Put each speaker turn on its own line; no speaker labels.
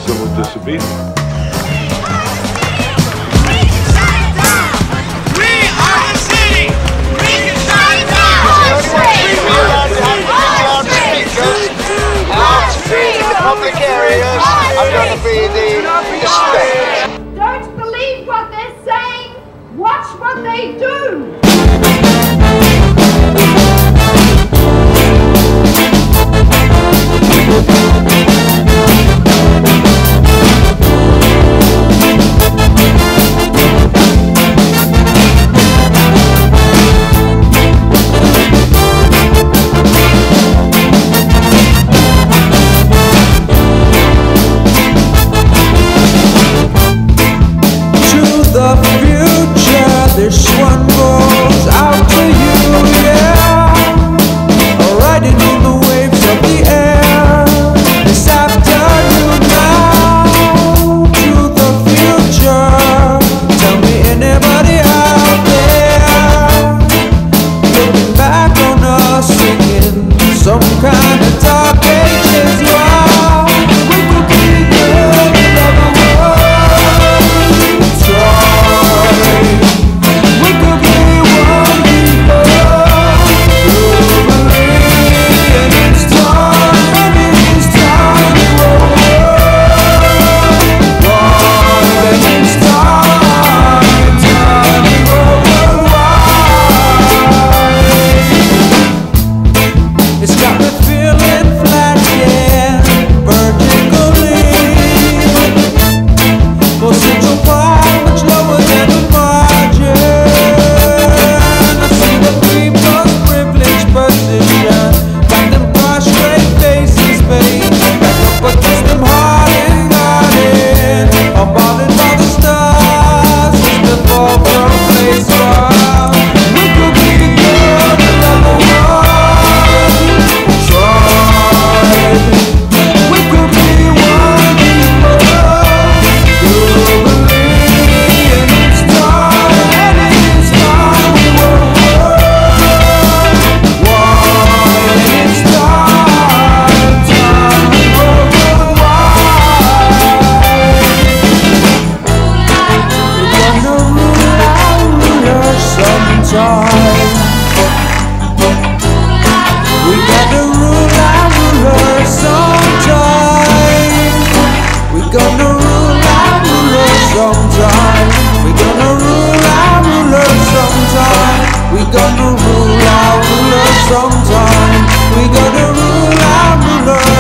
civil disobedience.
Public areas are going to be the respect.
Don't believe what they're saying, watch what they do.
This one goes out to you, yeah. Riding on the waves of the air. This afternoon now to the future. Tell me anybody out there looking back on us singing some kind of dark ages. Wow, we could be good another world. Try. We could be one people globally, and it's time we roll wide, and it's time we roll wide. It's got me feeling flat, yeah, vertically. For Central Park, much lower than the margin. Got them prostrate faces, babe. Back up against them hard and bombarded by the stars as they fall from place. We could be good another one. Try. We could be one people globally, and it's time we will work. We're gonna rule our ruler sometime. We're gonna rule our ruler.